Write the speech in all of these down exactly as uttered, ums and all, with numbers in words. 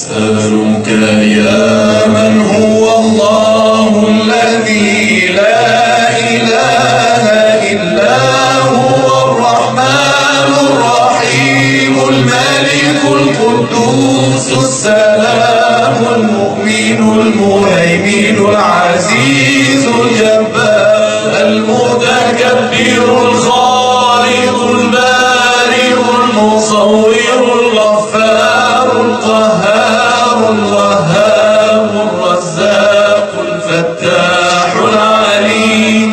أسألك يا من هو الله الذي لا إله إلا هو الرحمن الرحيم الملك القدوس السلام المؤمن المهيمن العزيز الجبار المتكبر الخالق البارئ المصور الغفار القهار الوهاب الرزاق الفتاح العليم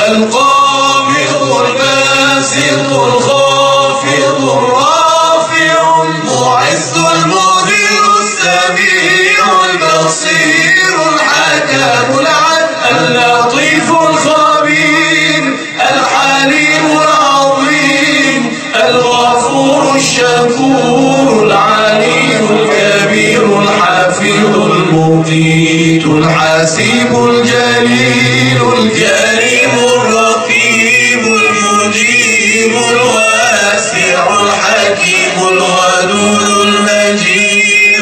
القابض الباسط الخافض الرافع المعز المذل السميع البصير الحكم العدل اللطيف الخبير الحليم العظيم الغفور الشكور العلي الكبير الحفيظ المقيت الحسيب الجليل الكريم الرقيب المجيب الواسع الحكيم الودود المجيد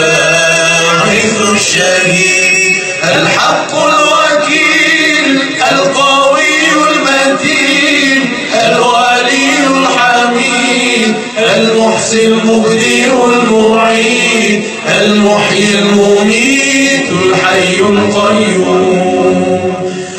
الباعث الشهيد الحق الوكيل القوي المتين الولي الحميد المحسن المبدئ المعيد المحيي المميت الحي القيوم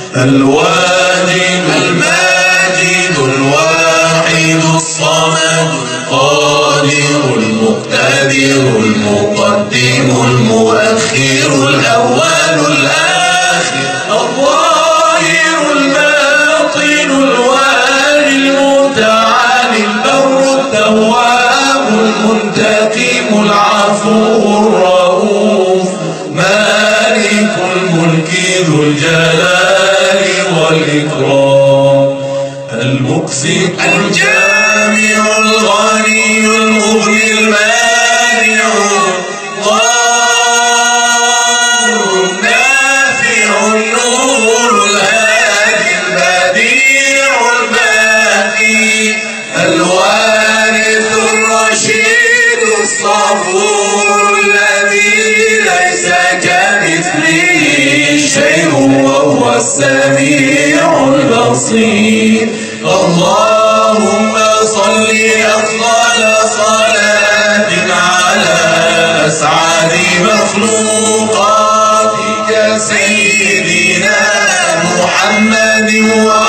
الواجد الماجد الواحد الصمد القادر المقتدر المقدم المؤخر الأول الآخر الظاهر الباطن الوالي المتعالي البر التواب المنتقم العفو الرؤوف مالك الملك ذو الجلال والإكرام المقسط الجامع الغني المغني المانع الضار النافع النور الهادي البديع الباقي الوارث الرشيد الصبور الذي ليس كمثله شيء وهو السميع البصير اللهم صل أفضل صلاة على أسعد مخلوقاتك سيدنا محمد